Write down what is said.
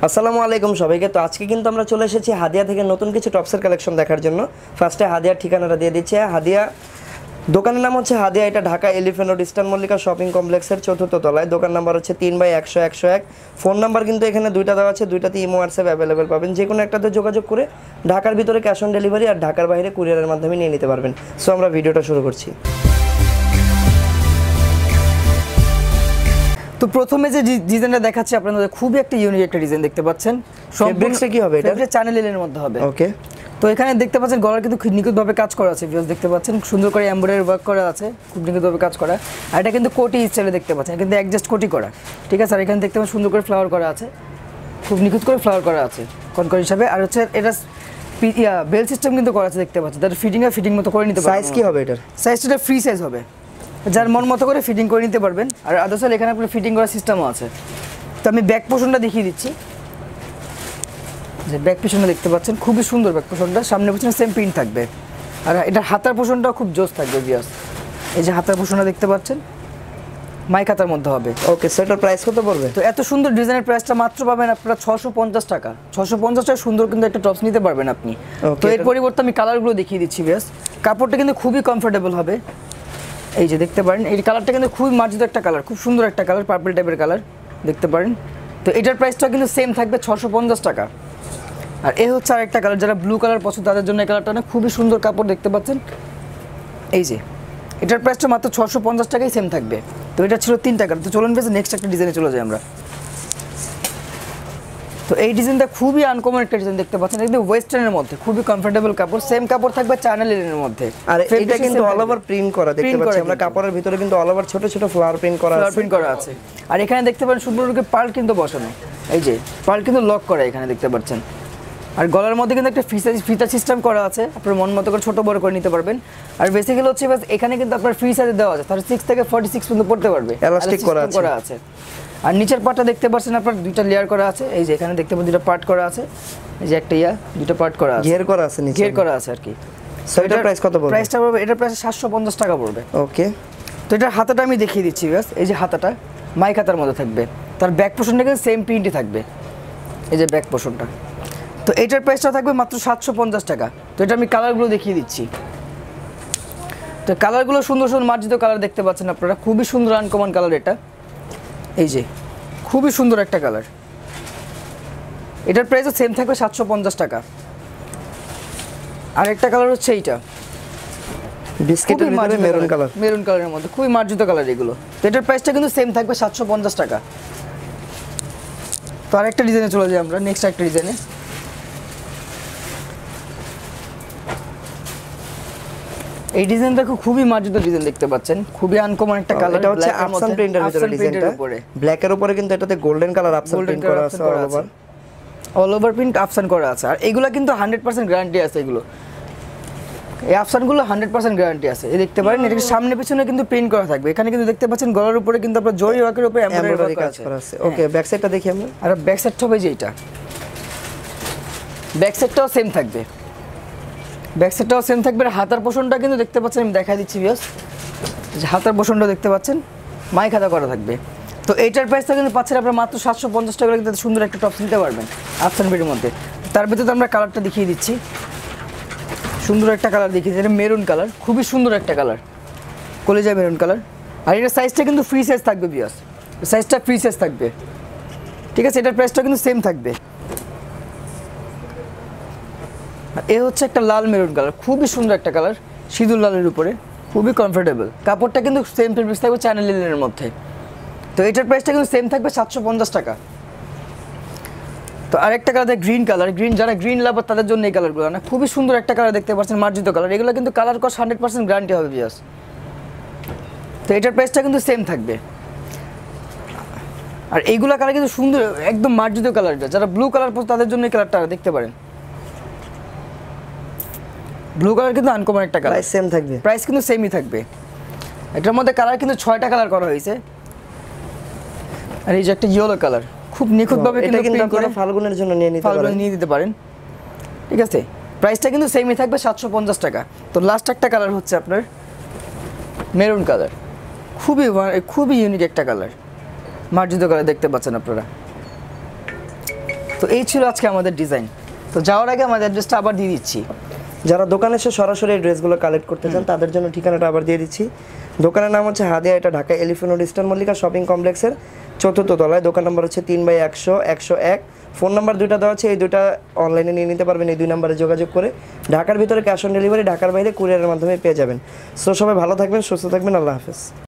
আসসালামু আলাইকুম সবাইকে। তো আজকে কিন্তু আমরা চলে এসেছি হাদিয়া থেকে নতুন কিছু টপসের কালেকশন দেখার জন্য। ফার্স্টে হাদিয়ার ঠিকানাটা দিয়ে দিচ্ছে। হাদিয়া দোকানের নাম হচ্ছে হাদিয়া, এটা Dhaka elephant road eastern Mallika shopping কমপ্লেক্সের 4th তলায়। দোকান নাম্বার হচ্ছে 3/100-101। ফোন নাম্বার কিন্তু এখানে দুইটা দেওয়া আছে, দুইটাতে ইমো হোয়াটসঅ্যাপ অ্যাভেলেবেল পাবেন। যে কোনো একটাতে যোগাযোগ করে ঢাকার ভিতরে ক্যাশ অন ডেলিভারি আর ঢাকার বাইরে কুরিয়ারের মাধ্যমে নিয়ে নিতে পারবেন। সো আমরা ভিডিওটা শুরু করছি। তো প্রথমে যে ডিজাইনটা দেখাচ্ছি আপনাদের খুবই একটা ইউনিক একটা ডিজাইন দেখতে পাচ্ছেন। ফেব্রিক্সে কি হবে? এটা চ্যানেল লিলেনের মধ্যে হবে। ওকে। তো এখানে দেখতে পাচ্ছেন গলার কিন্তু খুব নিখুঁতভাবে কাজ করা আছে। ভিউয়ার্স দেখতে পাচ্ছেন সুন্দর করে এমব্রয়ডারি ওয়ার্ক করা আছে, খুব নিখুঁতভাবে কাজ করা। আর এটা কিন্তু কোটি স্টাইলে দেখতে পাচ্ছেন, কিন্তু অ্যাডজাস্ট কোটি করা, ঠিক আছে। আর এখানে দেখতে পাচ্ছেন সুন্দর করে ফ্লাওয়ার করা আছে, খুব নিখুঁত করে ফ্লাওয়ার করা আছে কনকন হিসাবে। আর হচ্ছে এটা বেল সিস্টেম কিন্তু করা আছে দেখতে পাচ্ছেন, তার ফিটিং মতো করে নিতে পারবেন। সাইজ কি হবে এটার? সাইজটা ফ্রি সাইজ হবে, যার মন মতো করে ফিটিং করে নিতে পারবেন। আর আদার্স এখানে আপনার ফিটিং করার সিস্টেমও আছে। তো আমি ব্যাক পোর্শনটা দেখিয়ে দিচ্ছি। যে ব্যাক পোর্শনটা দেখতে পাচ্ছেন খুবই সুন্দর ব্যাক পোর্শনটা, সামনে পিছনে সেম প্রিন্ট থাকবে। আর এটার হাতার পোর্শনটাও খুব জোস থাকবে ভিউয়ার্স। এই যে হাতার পোর্শনটা দেখতে পাচ্ছেন মাইক হাতার মধ্যে হবে। ওকে, সেটার প্রাইস কত পড়বে? তো এত সুন্দর ডিজাইনের প্রাইসটা মাত্র পাবেন আপনারা 650 টাকা। 650 টাকা সুন্দর কিন্তু একটা টপস নিতে পারবেন আপনি। তো এর পরিবর্তে আমি কালারগুলো দেখিয়ে দিচ্ছি ভিউয়ার্স। কাপড়টা কিন্তু খুবই কমফোর্টেবল হবে। এই যে দেখতে পারেন এই কালারটা কিন্তু খুবই মার্জিত একটা কালার, খুব সুন্দর একটা কালার, পার্পল টাইপের কালার দেখতে পারেন। তো এটার প্রাইসটা কিন্তু সেম থাকবে 650 টাকা। আর এই হচ্ছে আরেকটা কালার, যারা ব্লু কালার পছন্দ তাদের জন্য এই কালারটা না খুবই সুন্দর কাপড় দেখতে পাচ্ছেন। এই যে এটার প্রাইসটা মাত্র 650 টাকাই সেম থাকবে। তো এটা ছিল 3টা কালার। তো চলুন বেশ নেক্সট একটা ডিজাইনে চলে যাই আমরা। তো এই ডিজাইনটা খুবই আনকমন একটা ডিজাইন দেখতে পাচ্ছেন, একদম ওয়েস্টার্নের মধ্যে, খুবই কমফোর্টেবল কাপড়, সেম কাপড় থাকবে চ্যানেল লিনেনের মধ্যে। আর এটা কিন্তু অল ওভার প্রিন্ট করা দেখতে পাচ্ছি আমরা, কাপড়ের ভিতরে কিন্তু অল ওভার ছোট ছোট ফ্লাওয়ার প্রিন্ট করা আছে। আর এখানে দেখতে পারেন সুন্দর করে পার্ল কিন্তু বসানো, এই যে পার্ল কিন্তু লক করা এখানে দেখতে পাচ্ছেন। আর গলার মধ্যে কিন্তু একটা ফিতা সিস্টেম করা আছে, আপনার মন মতো করে ছোট বড় করে নিতে পারবেন। আর বেসিক্যালি হচ্ছে এখানে কিন্তু আপনার ফ্রি সাইজে দেওয়া আছে, 36 থেকে 46 পর্যন্ত পড়তে পারবে, এলাস্টিক করা আছে। আর নিচের পার্টটা দেখতে পাচ্ছেন আপনার দুইটা লেয়ার করা আছে। এই যে এখানে দেখতে পাচ্ছেন দুটো পার্ট করা আছে, এই যে একটা দুটো পার্ট করা আছে, ঘের করা আছে, নিচে ঘের করা আছে আর কি। সো এটার প্রাইস কত পড়বে? প্রাইসটা পড়বে, এটার প্রাইস 750 টাকা পড়বে। ওকে। তো এটার হাতাটা আমি দেখিয়ে দিচ্ছি ব্যাস। এই যে হাতাটা মাইক হাতার মধ্যে থাকবে, তার ব্যাক পোর্শনটা কিন্তু সেম প্রিন্টই থাকবে, এই যে ব্যাক পোর্শনটা। তো এটার প্রাইসটা থাকবে মাত্র 750 টাকা। তো এটা আমি কালারগুলো দেখিয়ে দিচ্ছি। তো কালারগুলো সুন্দর সুন্দর মার্জিত কালার দেখতে পাচ্ছেন আপনারা, খুবই সুন্দর আনকমন কালার এটা। এই যে খুবই সুন্দর একটা কালার, এটার প্রাইসও সেম থাকবে 750 টাকা। আর একটা কালার হচ্ছে এইটা বিস্কিটের ভিতরে মেরুন কালারের মধ্যে, খুবই মার্জিত কালার এগুলো। তো এটার প্রাইসটা কিন্তু সেম থাকবে 750 টাকা। তো আরেকটা ডিজাইনে চলে যাই আমরা, নেক্সট একটা ডিজাইনে। এই ডিজাইনটা খুবই মার্জিত ডিজাইন দেখতে পাচ্ছেন, খুবই আনকমন একটা কালার। এটা হচ্ছে আফসান প্রিন্টের ভিতরে ডিজাইনটা, ব্ল্যাক এর উপরে কিন্তু এটাতে গোল্ডেন কালার আফসান প্রিন্ট করা আছে, অল ওভার প্রিন্ট আফসান করা আছে। আর এগুলা কিন্তু 100% গ্যারান্টি আছে, এগুলো এই আফসানগুলো 100% গ্যারান্টি আছে। এই দেখতে পারেন এটা সামনে পিছনে কিন্তু প্রিন্ট করা থাকবে। এখানে কিন্তু দেখতে পাচ্ছেন গলার উপরে কিন্তু আপনার জরি ওয়ার্কের উপরে এমব্রয়ডারি কাজ করা আছে। ওকে, ব্যাক সাইডটা দেখি আমরা। আর ব্যাক সাইডটা হবে যে এটা, ব্যাক সাইডটাও সেম থাকবে, ব্যাক সাইডটাও সেম থাকবে। আর হাতার পোর্শনটা কিন্তু দেখতে পাচ্ছেন, আমি দেখাই দিচ্ছি ভিউয়ার্স, যে হাতার পোর্শনটা দেখতে পাচ্ছেন মাইক হাতা করা থাকবে। তো এইটার প্রাইসটা কিন্তু পাচ্ছেন আপনারা মাত্র 750 টাকা, কিন্তু সুন্দর একটা টপস নিতে পারবেন আফসান প্রিন্টের মধ্যে। তার ভিতরে আমরা কালারটা দেখিয়ে দিচ্ছি, সুন্দর একটা কালার দেখিয়ে দিচ্ছি, এটা মেরুন কালার, খুবই সুন্দর একটা কালার, কলেজা মেরুন কালার। আর এটার সাইজটা কিন্তু ফ্রি সাইজ থাকবে ভিউয়ার্স, সাইজটা ফ্রি সাইজ থাকবে, ঠিক আছে। এটার প্রাইসটা কিন্তু সেম থাকবে। এ হচ্ছে একটা লাল মেরুন কালার, খুবই সুন্দর একটা কালার, সিঁদুর লালের উপরে, খুবই কমফোর্টেবল। কাপড়টা কিন্তু সেম ফেব্রিক্স থাকবে চ্যানেল লিনেনের মধ্যে। তো এটার প্রাইসটা কিন্তু সেম থাকবে 750 টাকা। তো আরেকটা কালার গ্রিন কালার, যারা গ্রিন লাভার তাদের জন্য এই কালারগুলো না, খুবই সুন্দর একটা কালার দেখতে পাচ্ছেন, মার্জিত কালার। এগুলো কিন্তু কালার কস 100% গ্যারান্টি হবে ভিউয়ার্স। তো এটার প্রাইসটা কিন্তু সেম থাকবে। আর এইগুলা কালার কিন্তু সুন্দর একদম মার্জিত কালার, যারা ব্লু কালার পছন্দ তাদের জন্য এই কালারটা দেখতে পারেন। ব্লু কালার কিন্তু আনকমন একটা কালার, প্রাইস সেম থাকবে, প্রাইস কিন্তু সেমই থাকবে। এটার মধ্যে কালার কিন্তু 6টা কালার করা হয়েছে। আর এই যে একটা ইয়েলো কালার, খুব নিখুঁতভাবে কিন্তু প্রিন্ট করে ফাল্গুনের জন্য নিয়ে নিতে পারেন, ঠিক আছে। প্রাইসটা কিন্তু সেমই থাকবে 750 টাকা। তো লাস্ট একটা কালার হচ্ছে আপনার মেরুন কালার, খুবই ইউনিক একটা কালার, মার্জিত কালার দেখতে পাচ্ছেন আপনারা। তো তো এই ছিল আজকে আমাদের ডিজাইন। তো যাওয়ার আগে আমাদের অ্যাড্রেসটা আবার দিয়ে দিচ্ছি। যারা দোকানে এসে সরাসরি এই ড্রেসগুলো কালেক্ট করতে চান তাদের জন্য ঠিকানাটা আবার দিয়ে দিচ্ছি। দোকানের নাম হচ্ছে হাদিয়া, এটা Dhaka elephant road eastern Mallika shopping কমপ্লেক্সের 4th তলায়। দোকান নম্বর হচ্ছে 3/100-101। ফোন নাম্বার দুইটা দেওয়া আছে, এই দুইটা অনলাইনে নিয়ে নিতে পারবেন এই 2 নম্বরে যোগাযোগ করে। ঢাকার ভিতরে ক্যাশ অন ডেলিভারি, ঢাকার বাইরে কুরিয়ারের মাধ্যমে পেয়ে যাবেন। সো সবাই ভালো থাকবেন, সুস্থ থাকবেন, আল্লাহ হাফেজ।